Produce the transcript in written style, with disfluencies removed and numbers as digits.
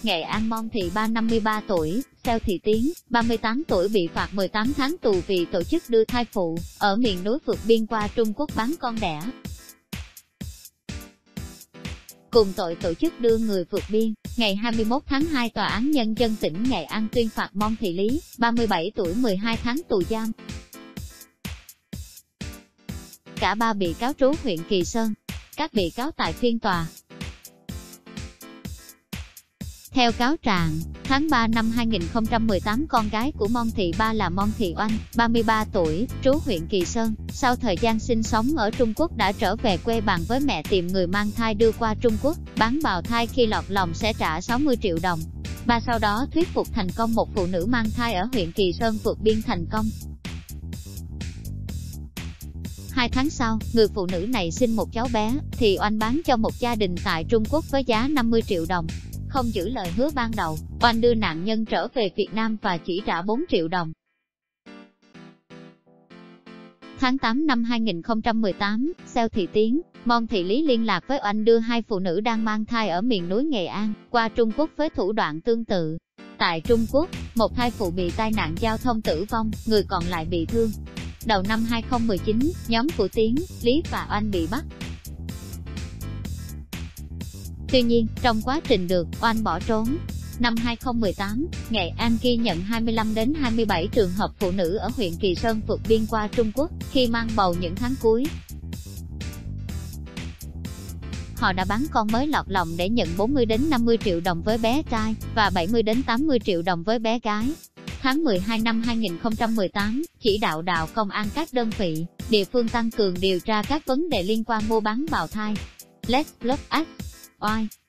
Nghệ An Môn Thị Ba 53 tuổi, Xeo Thị Tiến, 38 tuổi bị phạt 18 tháng tù vì tổ chức đưa thai phụ, ở miền núi vượt biên qua Trung Quốc bán con đẻ. Cùng tội tổ chức đưa người vượt biên, ngày 21 tháng 2 Tòa án Nhân dân tỉnh Nghệ An tuyên phạt Môn Thị Lý, 37 tuổi 12 tháng tù giam. Cả ba bị cáo trú huyện Kỳ Sơn. Các bị cáo tại phiên tòa. Theo cáo trạng, tháng 3 năm 2018 con gái của Môn Thị Ba là Môn Thị Oanh, 33 tuổi, trú huyện Kỳ Sơn, sau thời gian sinh sống ở Trung Quốc đã trở về quê bàn với mẹ tìm người mang thai đưa qua Trung Quốc, bán bào thai khi lọt lòng sẽ trả 60 triệu đồng. Ba sau đó thuyết phục thành công một phụ nữ mang thai ở huyện Kỳ Sơn vượt biên thành công. 2 tháng sau, người phụ nữ này sinh một cháu bé, thì Oanh bán cho một gia đình tại Trung Quốc với giá 50 triệu đồng. Không giữ lời hứa ban đầu, Oanh đưa nạn nhân trở về Việt Nam và chỉ trả 4 triệu đồng. Tháng 8 năm 2018, Xeo Thị Tiến, Môn Thị Lý liên lạc với Oanh đưa hai phụ nữ đang mang thai ở miền núi Nghệ An, qua Trung Quốc với thủ đoạn tương tự. Tại Trung Quốc, một thai phụ bị tai nạn giao thông tử vong, người còn lại bị thương. Đầu năm 2019, nhóm của Tiến, Lý và Oanh bị bắt. Tuy nhiên, trong quá trình được, Oanh bỏ trốn. Năm 2018, Nghệ An ghi nhận 25 đến 27 trường hợp phụ nữ ở huyện Kỳ Sơn vượt biên qua Trung Quốc, khi mang bầu những tháng cuối. Họ đã bán con mới lọt lòng để nhận 40 đến 50 triệu đồng với bé trai, và 70 đến 80 triệu đồng với bé gái. Tháng 12 năm 2018, chỉ đạo công an các đơn vị, địa phương tăng cường điều tra các vấn đề liên quan mua bán bào thai. Let's Block Us. Oai.